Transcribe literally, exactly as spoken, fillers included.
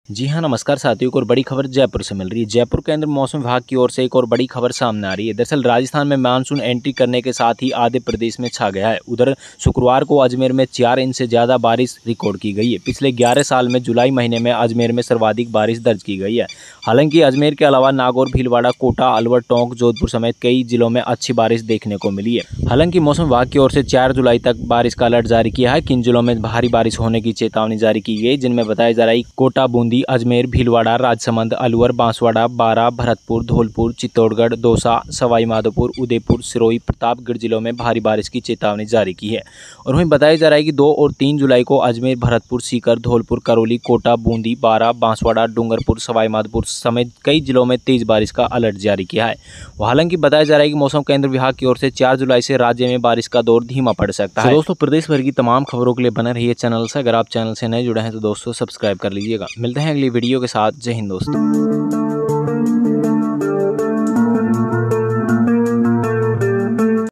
जी हाँ, नमस्कार साथियों। एक और बड़ी खबर जयपुर से मिल रही है। जयपुर केंद्र मौसम विभाग की ओर से एक और बड़ी खबर सामने आ रही है। दरअसल राजस्थान में मानसून एंट्री करने के साथ ही आधे प्रदेश में छा गया है। उधर शुक्रवार को अजमेर में चार इंच से ज़्यादा बारिश रिकॉर्ड की गई है। पिछले ग्यारह साल में जुलाई महीने में अजमेर में सर्वाधिक बारिश दर्ज की गई है। हालांकि अजमेर के अलावा नागौर, भीलवाड़ा, कोटा, अलवर, टोंक, जोधपुर समेत कई जिलों में अच्छी बारिश देखने को मिली है। हालांकि मौसम विभाग की ओर से चार जुलाई तक बारिश का अलर्ट जारी किया है। किन जिलों में भारी बारिश होने की चेतावनी जारी की गई, जिनमें बताया जा रहा है कोटा, बूंदी, अजमेर, भीलवाड़ा, राजसमंद, अलवर, बांसवाड़ा, बारां, भरतपुर, धौलपुर, चित्तौड़गढ़, दौसा, सवाई माधोपुर, उदयपुर, सिरोही, प्रतापगढ़ जिलों में भारी बारिश की चेतावनी जारी की है। और वहीं बताया जा रहा है कि दो और तीन जुलाई को अजमेर, भरतपुर, सीकर, धौलपुर, करौली, कोटा, बूंदी, बारां, बांसवाड़ा, डूंगरपुर, सवाई माधोपुर समेत कई जिलों में तेज बारिश का अलर्ट जारी किया है। हालांकि बताया जा रहा है कि मौसम केंद्र विभाग की ओर से चार जुलाई से राज्य में बारिश का दौर धीमा पड़ सकता है। तो दोस्तों, प्रदेश भर की तमाम खबरों के लिए बने रहिए चैनल से। अगर आप चैनल से नए जुड़े हैं तो दोस्तों सब्सक्राइब कर लीजिएगा। मिलते हैं अगली वीडियो के साथ। जय हिंद दोस्तों।